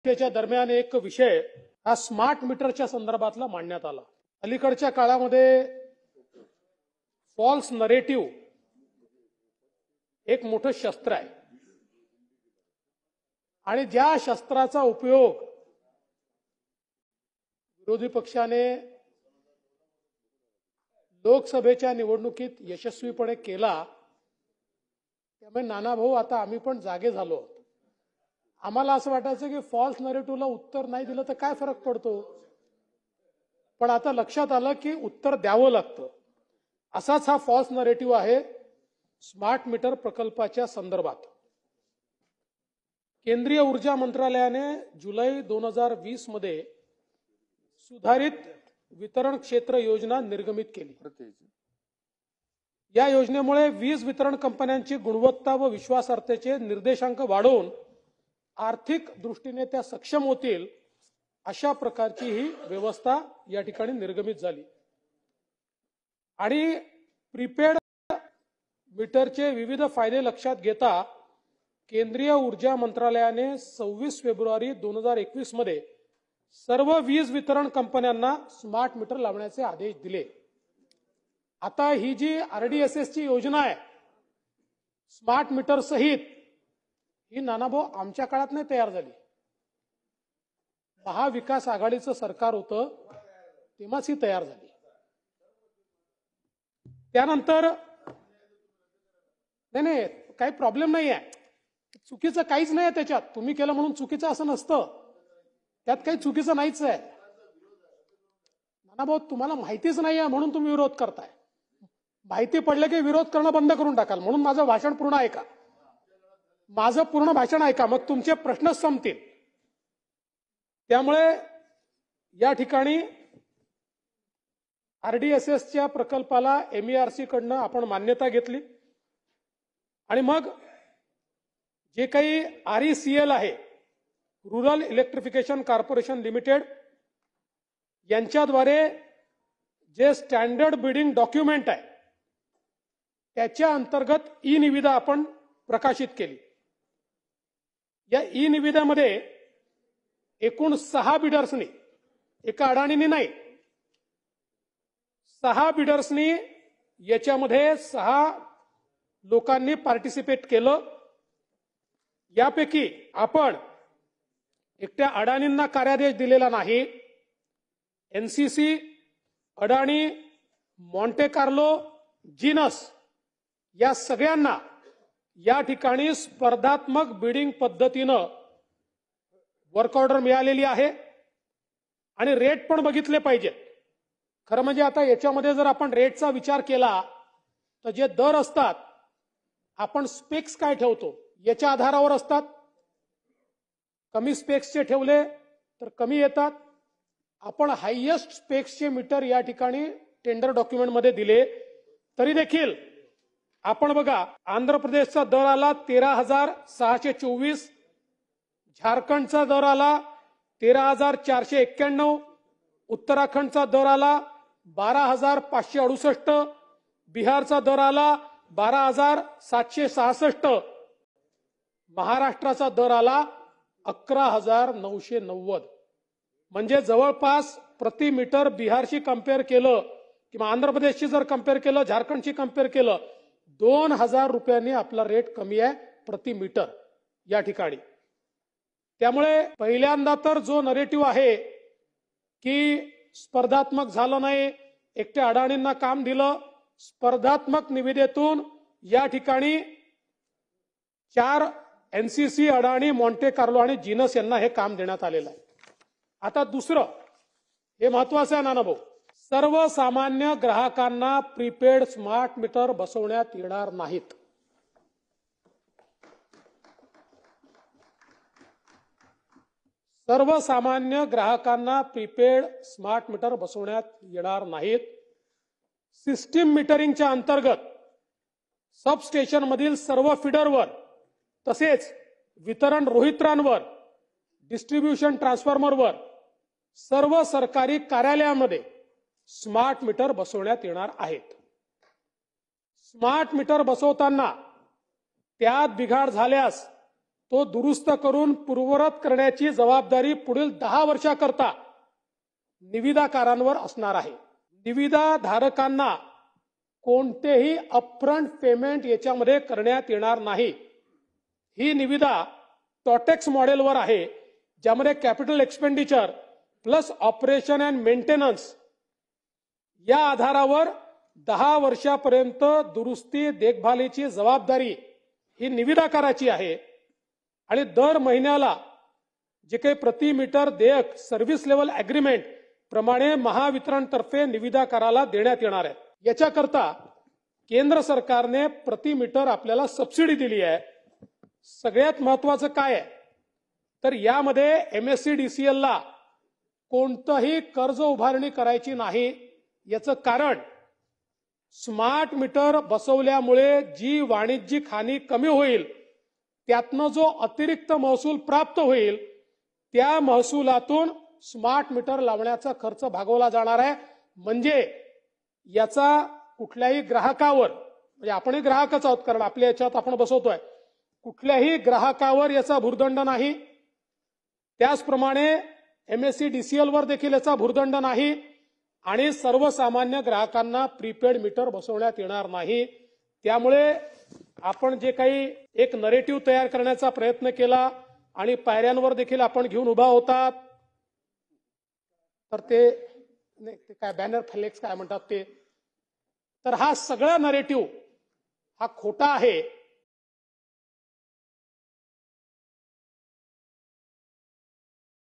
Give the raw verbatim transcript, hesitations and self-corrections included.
त्याच्या दरम्यान एक विषय हा स्मार्ट मीटरच्या संदर्भातला मांडण्यात आला। अलीकडच्या काळामध्ये फॉल्स नरेटिव्ह एक मोठं शस्त्र आहे आणि ज्या शस्त्राचा उपयोग विरोधी पक्षाने लोकसभेच्या निवडणुकीत यशस्वीपणे केला, त्यामुळे नाना भाऊ आता आम्ही पण जागे झालो। आम्हाला असं वाटायचं की फॉल्स नरेटिव्हला उत्तर नाही दिलं तर काय फरक पडतो, पण आता लक्षात आलं की उत्तर द्यावं लागतं। असाच हा फॉल्स नरेटिव्ह आहे स्मार्ट मीटर प्रकल्पाच्या संदर्भात। केंद्रीय ऊर्जा मंत्रालयाने जुलै दोन हजार वीस मध्ये सुधारित वितरण क्षेत्र योजना निर्गमित केली। या योजनेमुळे वीज वितरण कंपन्यांची गुणवत्ता व विश्वासार्हतेचे निर्देशांक वाढवून आर्थिक दृष्टीने त्या सक्षम होतील अशा प्रकारची ही व्यवस्था या ठिकाणी निर्गमित झाली। आणि प्रीपेड मीटरचे विविध फायदे लक्षात घेता केंद्रीय ऊर्जा मंत्रालयाने सव्वीस फेब्रुवारी दोन हजार एकवीस मध्ये सर्व वीज वितरण कंपन्यांना स्मार्ट मीटर लावण्याचे आदेश दिले। आता ही जी आरडीएसएस ची योजना आहे स्मार्ट मीटर सहित, ही नानाभाऊ आमच्या काळात नाही तयार झाली। महाविकास आघाडीचं सरकार होतं तेव्हाच ही तयार झाली। त्यानंतर नाही नाही काही प्रॉब्लेम नाही आहे, चुकीचं काहीच नाही आहे त्याच्यात। तुम्ही केलं म्हणून चुकीचं असं नसतं, त्यात काही चुकीचं नाहीच आहे। नानाभाऊ तुम्हाला माहितीच नाही आहे म्हणून तुम्ही विरोध करताय। माहिती पडलं की विरोध करणं बंद करून टाकाल, म्हणून माझं भाषण पूर्ण ऐका, माझं पूर्ण भाषण ऐका, मग तुमचे प्रश्नच संपतील। त्यामुळे या ठिकाणी आरडीएसएसच्या प्रकल्पाला एमईआरसी कडनं आपण मान्यता घेतली आणि मग जे काही आरईसीएल आहे, रुरल इलेक्ट्रिफिकेशन कॉर्पोरेशन लिमिटेड, यांच्याद्वारे जे स्टँडर्ड बिडिंग डॉक्युमेंट आहे त्याच्या अंतर्गत ई निविदा आपण प्रकाशित केली। या ई निविद्यामध्ये एकूण सहा बिडर्सनी, एका अडाणीने नाही, सहा बिडर्सनी याच्यामध्ये सहा लोकांनी पार्टिसिपेट केलं। यापैकी आपण एकट्या अडाणींना कार्यादेश दिलेला नाही। एनसीसी, अडाणी, मॉन्टे कार्लो, जीनस या सगळ्यांना या ठिकाणी स्पर्धात्मक बिडिंग पद्धतीनं वर्क ऑर्डर मिळालेली आहे आणि रेट पण बघितले पाहिजेत। खरं म्हणजे आता याच्यामध्ये जर आपण रेटचा विचार केला तर जे दर असतात, आपण स्पेक्स काय ठेवतो याच्या आधारावर असतात। कमी स्पेक्सचे ठेवले तर कमी येतात। आपण हायएस्ट स्पेक्सचे मीटर या ठिकाणी टेंडर डॉक्युमेंटमध्ये दिले तरी देखील आपण बघा, आंध्र प्रदेशचा दर आला तेरा हजार सहाशे चोवीस, झारखंडचा दर आला तेरा हजार चारशे एक्क्याण्णव, उत्तराखंडचा दर आला बारा हजार पाचशे अडुसष्ट, बिहारचा दर आला बारा हजार सातशे सहासष्ट, महाराष्ट्राचा दर आला अकरा हजार नऊशे नव्वद। म्हणजे जवळपास प्रति मीटर बिहारशी कंपेअर केलं किंवा आंध्र प्रदेशशी जर कंपेअर केलं, झारखंडशी कंपेअर केलं, दोन हजार रुपयांनी आपला रेट कमी आहे प्रति मीटर या ठिकाणी। त्यामुळे पहिल्यांदा तर जो नरेटिव्ह आहे की स्पर्धात्मक झालं नाही, एकट्या अडाणींना काम दिलं, स्पर्धात्मक निविदेतून या ठिकाणी चार एनसीसी, अडाणी, मॉन्टे कार्लो आणि जीनस यांना हे काम देण्यात आलेलं आहे। आता दुसरं हे महत्वाचं आहे नानाभाऊ, सर्वसामान्य ग्राहकांना प्रीपेड स्मार्ट मीटर बसवण्यात येणार नाहीत। सर्वसामान्य ग्राहकांना प्रीपेड स्मार्ट मीटर बसवण्यात येणार नाहीत। सिस्टीम मीटरिंगच्या अंतर्गत सबस्टेशन मधील सर्व फीडरवर तसेच वितरण रोहित्रांवर, डिस्ट्रीब्युशन ट्रान्सफॉर्मरवर, सर्व सरकारी कार्यालयांमध्ये स्मार्ट मीटर बसवण्यात येणार आहेत। स्मार्ट मीटर बसवताना त्यात बिघाड झाल्यास तो दुरुस्त करून पूर्ववत करण्याची जबाबदारी पुढील दहा वर्षाकरता निविदाकारांवर असणार आहे. निविदा धारकांना कोणतेही अपफ्रंट पेमेंट याच्यामध्ये करण्यात येणार नाही. ही निविदा टॉटेक्स मॉडेलवर आहे, ज्यामध्ये capital expenditure plus operation and maintenance या आधारावर दहा वर्षापर्यंत दुरुस्ती देखभालीची जबाबदारी ही निविदाकाराची आहे आणि दर महिन्याला जे काही प्रति मीटर देयक सर्व्हिस लेवल अग्रीमेंट प्रमाणे महावितरणतर्फे निविदाकाराला देण्यात येणार आहे. याच्याकरता केंद्र सरकारने प्रति मीटर आपल्याला सबसिडी दिली आहे. सगळ्यात महत्वाचं काय आहे तर यामध्ये एमएससीडीसीएल ला कोणतंही कर्ज उभारणी करायची नाही. याचं कारण स्मार्ट मीटर बसवल्यामुळे जी वाणिज्यिक हानी कमी होईल, त्यातनं जो अतिरिक्त महसूल प्राप्त होईल त्या महसुलातून स्मार्ट मीटर लावण्याचा खर्च भागवला जाणार आहे. म्हणजे याचा कुठल्याही ग्राहकावर, म्हणजे आपणही ग्राहकच आहोत कारण आपल्या याच्यात आपण बसवतोय, कुठल्याही ग्राहकावर याचा भुर्दंड नाही. त्याचप्रमाणे एमएससीडीसीएल वर देखील याचा भुर्दंड नाही आणि सर्वसामान्य ग्राहकांना प्रीपेड मीटर बसवण्यात येणार नाही. त्यामुळे आपण जे काही एक नरेटिव्ह तयार करण्याचा प्रयत्न केला आणि पायऱ्यांवर देखील आपण घेऊन उभा होतात, तर ते नाही ते काय बॅनर फ्लेक्स काय म्हणतात ते, तर हा सगळा नरेटिव्ह हा खोटा आहे.